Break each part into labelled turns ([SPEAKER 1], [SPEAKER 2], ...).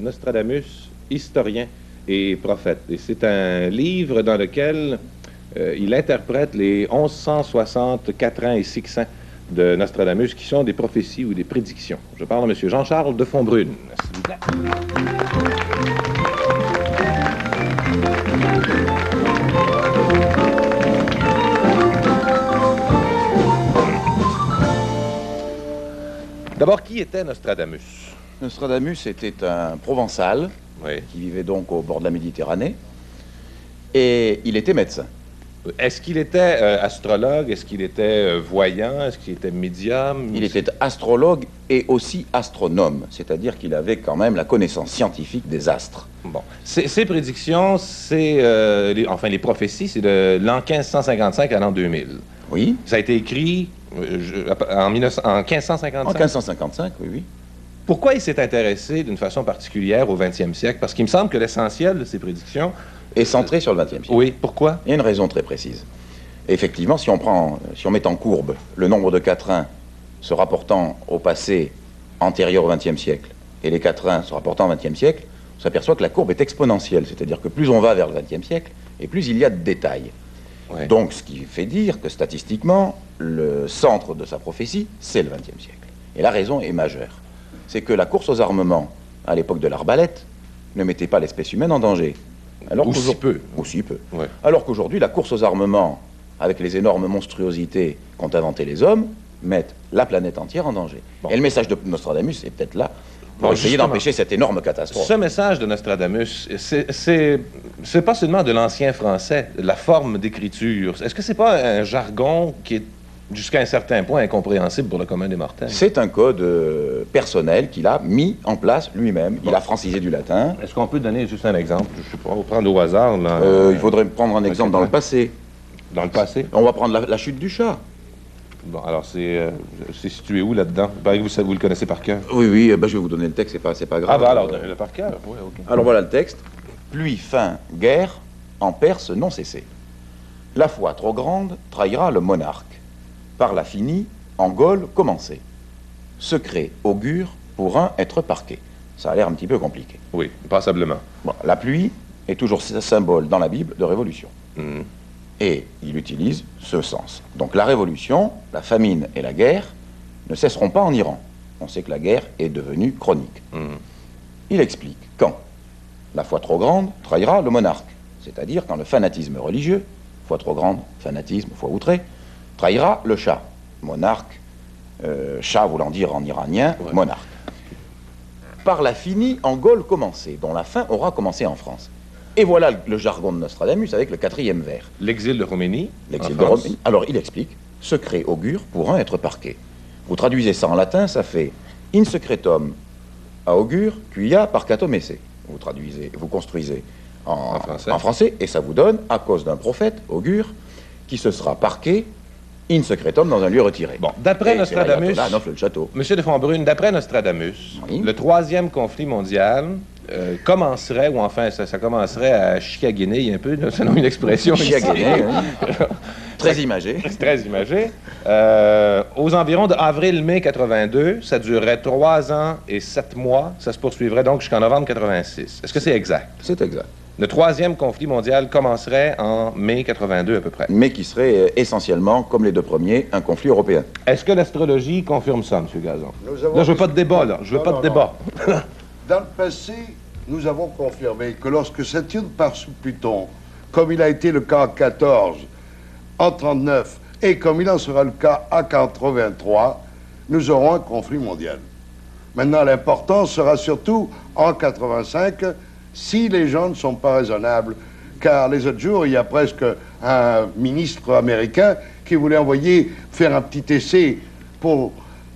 [SPEAKER 1] Nostradamus, historien et prophète. Et c'est un livre dans lequel il interprète les 1160 quatrains et sixcents de Nostradamus, qui sont des prophéties ou des prédictions. Je parle de M. Jean-Charles de Fontbrune, s'il vous plaît. D'abord, qui était Nostradamus?
[SPEAKER 2] Nostradamus était un Provençal,
[SPEAKER 1] Oui.
[SPEAKER 2] qui vivait donc au bord de la Méditerranée, et il était médecin.
[SPEAKER 1] Est-ce qu'il était astrologue? Est-ce qu'il était voyant? Est-ce qu'il était médium?
[SPEAKER 2] Il était astrologue et aussi astronome, c'est-à-dire qu'il avait quand même la connaissance scientifique des astres.
[SPEAKER 1] Bon. Ces prédictions, c'est... les prophéties, c'est de l'an 1555 à l'an 2000.
[SPEAKER 2] Oui.
[SPEAKER 1] Ça a été écrit en 1555?
[SPEAKER 2] En 1555, oui, oui.
[SPEAKER 1] Pourquoi il s'est intéressé d'une façon particulière au 20e siècle? Parce qu'il me semble que l'essentiel de ces prédictions...
[SPEAKER 2] Et centré sur le 20e siècle.
[SPEAKER 1] Oui, pourquoi?
[SPEAKER 2] Il y a une raison très précise. Effectivement, si on met en courbe le nombre de quatrains se rapportant au passé antérieur au 20e siècle et les quatrains se rapportant au 20e siècle, on s'aperçoit que la courbe est exponentielle, c'est-à-dire que plus on va vers le 20e siècle et plus il y a de détails.
[SPEAKER 1] Ouais.
[SPEAKER 2] Donc, ce qui fait dire que statistiquement, le centre de sa prophétie, c'est le 20e siècle. Et la raison est majeure. C'est que la course aux armements, à l'époque de l'arbalète, ne mettait pas l'espèce humaine en danger.
[SPEAKER 1] Aussi peu.
[SPEAKER 2] Aussi peu.
[SPEAKER 1] Ouais.
[SPEAKER 2] Alors qu'aujourd'hui, la course aux armements, avec les énormes monstruosités qu'ont inventées les hommes, mettent la planète entière en danger.
[SPEAKER 1] Bon.
[SPEAKER 2] Et le message de Nostradamus est peut-être là pour
[SPEAKER 1] Bon,
[SPEAKER 2] essayer
[SPEAKER 1] justement,
[SPEAKER 2] d'empêcher cette énorme catastrophe.
[SPEAKER 1] Ce message de Nostradamus, c'est pas seulement de l'ancien français, de la forme d'écriture. Est-ce que c'est pas un jargon qui est jusqu'à un certain point incompréhensible pour le commun des mortels?
[SPEAKER 2] C'est un code personnel qu'il a mis en place lui-même. Il a francisé du latin.
[SPEAKER 1] Est-ce qu'on peut donner juste un exemple? Je sais pas, on va prendre au hasard. Là,
[SPEAKER 2] Il faudrait prendre un exemple dans le passé.
[SPEAKER 1] Dans le passé?
[SPEAKER 2] On va prendre la chute du chat.
[SPEAKER 1] Bon, alors c'est situé où là-dedans? Il paraît que vous le connaissez par cœur.
[SPEAKER 2] Oui, oui, je vais vous donner le texte, c'est pas grave.
[SPEAKER 1] Ah, bah alors, donnez-le par cœur. Oui, ok.
[SPEAKER 2] Alors voilà le texte. Pluie, faim, guerre, en Perse non cessé. La foi trop grande trahira le monarque. Par la finie, en Gaule commencé. Secret augure pour un être parqué. Ça a l'air un petit peu compliqué.
[SPEAKER 1] Oui, passablement.
[SPEAKER 2] Bon, la pluie est toujours symbole dans la Bible de révolution.
[SPEAKER 1] Mhm.
[SPEAKER 2] Et il utilise ce sens. Donc la révolution, la famine et la guerre ne cesseront pas en Iran. On sait que la guerre est devenue chronique.
[SPEAKER 1] Mhm.
[SPEAKER 2] Il explique quand la foi trop grande trahira le monarque, c'est-à-dire quand le fanatisme religieux, foi trop grande, fanatisme, foi outrée, trahira le Shah, monarque, Shah voulant dire en iranien,
[SPEAKER 1] Ouais.
[SPEAKER 2] monarque. Par la finie en Gaule commencée, dont la fin aura commencé en France. Et voilà le jargon de Nostradamus avec le quatrième vers.
[SPEAKER 1] L'exil de Roménie.
[SPEAKER 2] L'exil
[SPEAKER 1] en
[SPEAKER 2] de
[SPEAKER 1] France.
[SPEAKER 2] Roménie. Alors il explique, secret augure pour un être parqué. Vous traduisez ça en latin, ça fait in secretum a augure, quia parcatum esse. Vous traduisez, vous construisez en français, et ça vous donne, à cause d'un prophète, augure, qui se sera parqué in secretum dans un lieu retiré.
[SPEAKER 1] Bon, d'après Nostradamus,
[SPEAKER 2] là, le château.
[SPEAKER 1] Monsieur de Fontbrune, d'après Nostradamus,
[SPEAKER 2] Oui.
[SPEAKER 1] le troisième conflit mondial commencerait, ou enfin ça commencerait à chicaguiner un peu, selon une expression ici.
[SPEAKER 2] Chicaguiner, oui. Très imagé.
[SPEAKER 1] C'est très imagé. Aux environs d'avril-mai 82, ça durerait 3 ans et 7 mois. Ça se poursuivrait donc jusqu'en novembre 86. Est-ce que c'est exact?
[SPEAKER 2] C'est exact.
[SPEAKER 1] Le troisième conflit mondial commencerait en mai 82 à peu près.
[SPEAKER 2] Mais qui serait essentiellement, comme les deux premiers, un conflit européen.
[SPEAKER 1] Est-ce que l'astrologie confirme ça, M. Gazon?
[SPEAKER 3] Nous avons
[SPEAKER 1] Là, je veux pas de débat, là. Je veux
[SPEAKER 3] Non,
[SPEAKER 1] pas
[SPEAKER 3] non,
[SPEAKER 1] de débat.
[SPEAKER 3] Dans le passé, nous avons confirmé que lorsque Saturne part sous Pluton, comme il a été le cas en 14, en 39, et comme il en sera le cas en 83, nous aurons un conflit mondial. Maintenant, l'important sera surtout en 85, si les gens ne sont pas raisonnables. Car les autres jours, il y a presque un ministre américain qui voulait envoyer faire un petit essai pour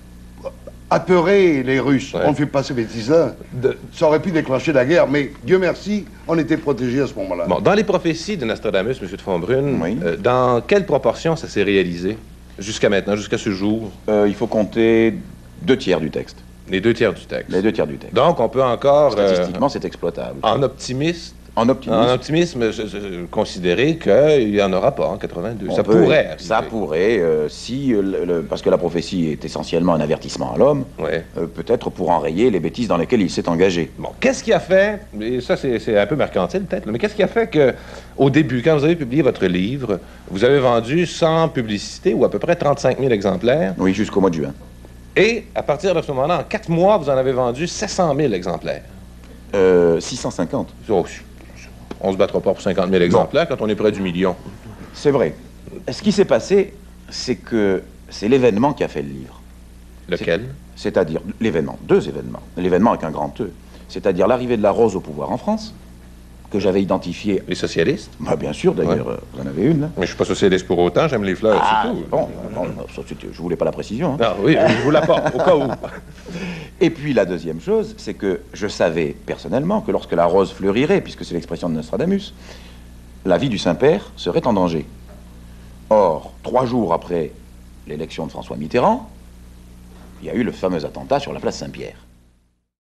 [SPEAKER 3] apeurer les Russes.
[SPEAKER 1] Ouais.
[SPEAKER 3] On ne fait pas ces bêtises-là. Ça aurait pu déclencher la guerre, mais Dieu merci, on était protégés à ce moment-là.
[SPEAKER 1] Bon, dans les prophéties de Nostradamus, M. de Fontbrune,
[SPEAKER 2] Oui.
[SPEAKER 1] Dans quelle proportion ça s'est réalisé jusqu'à maintenant, jusqu'à ce jour?
[SPEAKER 2] Il faut compter 2 tiers du texte.
[SPEAKER 1] Les 2 tiers du texte.
[SPEAKER 2] Les 2 tiers du texte.
[SPEAKER 1] Donc, on peut encore,
[SPEAKER 2] Statistiquement, c'est exploitable.
[SPEAKER 1] en optimiste,
[SPEAKER 2] En optimisme.
[SPEAKER 1] En optimisme, considérer qu'il n'y en aura pas en 82. Ça pourrait arriver.
[SPEAKER 2] Ça pourrait, si, parce que la prophétie est essentiellement un avertissement à l'homme,
[SPEAKER 1] Ouais.
[SPEAKER 2] peut-être pour enrayer les bêtises dans lesquelles il s'est engagé.
[SPEAKER 1] Bon, qu'est-ce qui a fait, et ça c'est un peu mercantile peut-être, mais qu'est-ce qui a fait que, au début, quand vous avez publié votre livre, vous avez vendu sans publicité ou à peu près 35 000 exemplaires,
[SPEAKER 2] Oui, jusqu'au mois de juin.
[SPEAKER 1] et à partir de ce moment-là, en 4 mois, vous en avez vendu 700 000 exemplaires.
[SPEAKER 2] 650.
[SPEAKER 1] Oh, on se battra pas pour 50 000 exemplaires quand on est près du million.
[SPEAKER 2] C'est vrai. Ce qui s'est passé, c'est que c'est l'événement qui a fait le livre.
[SPEAKER 1] Lequel?
[SPEAKER 2] C'est-à-dire l'événement, deux événements. L'événement avec un grand E. C'est-à-dire l'arrivée de la rose au pouvoir en France, que j'avais identifié.
[SPEAKER 1] Les socialistes?
[SPEAKER 2] Bah, bien sûr, d'ailleurs,
[SPEAKER 1] Ouais.
[SPEAKER 2] vous en avez une, là.
[SPEAKER 1] Mais je suis pas socialiste pour autant, j'aime les fleurs, c'est tout.
[SPEAKER 2] Bon, ça, je voulais pas la précision. Hein.
[SPEAKER 1] Non, oui, je vous l'apporte, au cas où.
[SPEAKER 2] Et puis la deuxième chose, c'est que je savais personnellement que lorsque la rose fleurirait, puisque c'est l'expression de Nostradamus, la vie du Saint-Père serait en danger. Or, 3 jours après l'élection de François Mitterrand, il y a eu le fameux attentat sur la place Saint-Pierre.